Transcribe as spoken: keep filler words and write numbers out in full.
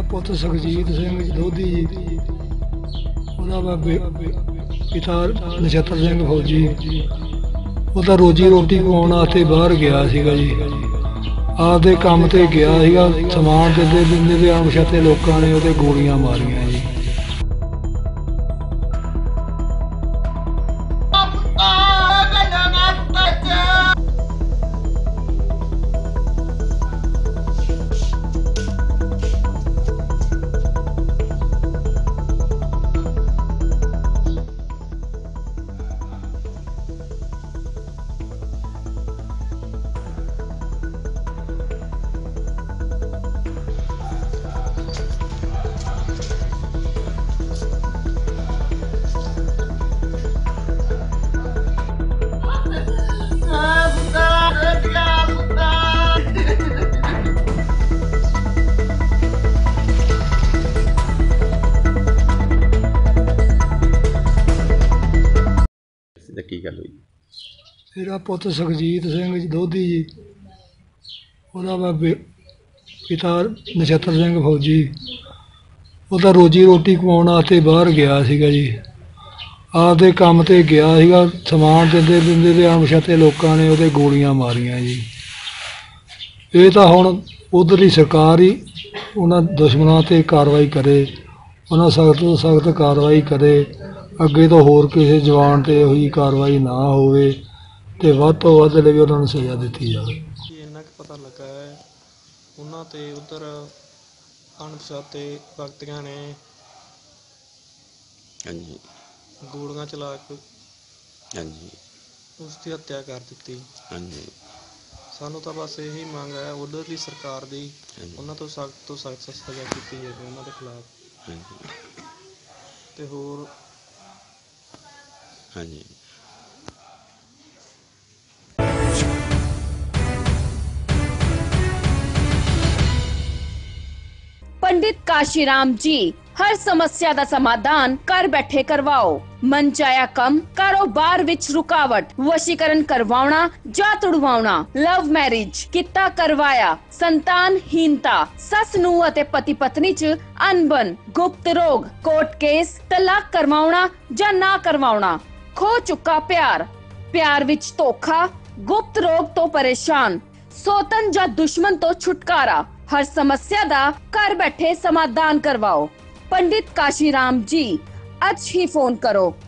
पुत सुखजीत सिंह दोधी जी, ਉਹਦਾ ਵਾ पिता नछत्र सिंह फौजी। ਉਹਦਾ रोजी रोटी कमाउण वास्ते बाहर गया सीगा जी, आपदे काम ते गया सीगा, समान दिंदे दिंदे ते अणपछाते लोकां ने ਉਹਦੇ गोलियां मारियां जी। की गल हुई? मेरा पुत सुखजीत सिंह दोधी जी, ਉਹਦਾ ਵਾ पिता नछत्र सिंह फौजी। ਉਹਦਾ रोजी रोटी कमाउण वास्ते बाहर गया सीगा जी, आपदे काम ते गया सीगा, समान दिंदे दिंदे ते अणपछाते लोकां ने ਉਹਦੇ गोलियां मारियां जी। ਇਹ ਤਾਂ ਹੁਣ ਉਧਰ ਦੀ ਸਰਕਾਰ ਹੀ ਉਹਨਾਂ ਦੁਸ਼ਮਣਾਂ ਤੇ ਕਾਰਵਾਈ ਕਰੇ, ਉਹਨਾਂ ਸਖਤ ਤੋਂ ਸਖਤ ਕਾਰਵਾਈ ਕਰੇ, ਅੱਗੇ ਤੋਂ ਹੋਰ ਕਿਸੇ ਜਵਾਨ ਤੇ ਇਹੋ ਜਿਹੀ ਕਾਰਵਾਈ ਨਾ ਹੋਵੇ ਤੇ ਵੱਧ ਤੋਂ ਵੱਧ ਲਈ ਉਹਨਾਂ ਨੂੰ ਸਜ਼ਾ ਦਿੱਤੀ ਜਾਵੇ। ਇੰਨਾ ਕੁ ਪਤਾ ਲੱਗਾ ਹੈ ਉਹਨਾਂ ਤੇ ਉਧਰ ਅਣਪਛਾਤੇ ਵਿਅਕਤੀਆਂ ਨੇ ਹਾਂਜੀ ਗੋਲੀਆਂ ਚਲਾ ਕੇ ਹਾਂਜੀ ਉਸ ਦੀ ਹੱਤਿਆ ਕਰ ਦਿੱਤੀ। ਹਾਂਜੀ ਸਾਨੂੰ ਤਾਂ ਬਸ ਇਹੀ ਮੰਗ ਹੈ ਉਧਰ ਦੀ ਸਰਕਾਰ ਦੀ, ਉਹਨਾਂ ਤੋਂ ਸਖਤ ਤੋਂ ਸਖਤ ਸਜ਼ਾ ਕੀਤੀ ਜਾਵੇ ਉਹਨਾਂ ਦੇ ਖਿਲਾਫ। ਹਾਂਜੀ ਤੇ ਹੋਰ ਹਾਂਜੀ पंडित काशीराम जी हर समस्या का समाधान कर बैठे करवाओ। मन चाया कम, कारोबार विच रुकावट, वशीकरण करवाना जा तुड़वाना, लव मैरिज किता करवाया, संतानहीनता, सस नूह अते पति पत्नी च अनबन, गुप्त रोग, कोर्ट केस, तलाक करवाना जा ना करवाना, खो चुका प्यार, प्यार विच धोखा, गुप्त रोग तो परेशान, सौतन जा दुश्मन तो छुटकारा, हर समस्या दा घर बैठे समाधान करवाओ। पंडित काशीराम जी, आज ही फोन करो